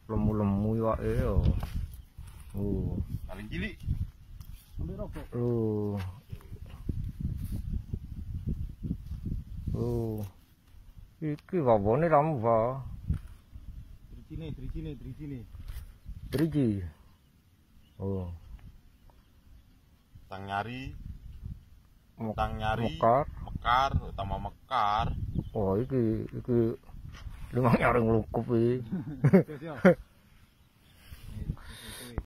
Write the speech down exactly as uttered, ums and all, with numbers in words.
lemu-lemu iwake yo. Oh. Paling cilik. Ambil rokok. Oh. Oh. Iki wawone ramu wa. Dricine, dricine, dricine. Driji. Oh. Tang nyari, Mek- tang nyari, Mekar. mekar, utama mekar. Oh iki iki limang nyaring lukup iki. Terus yo.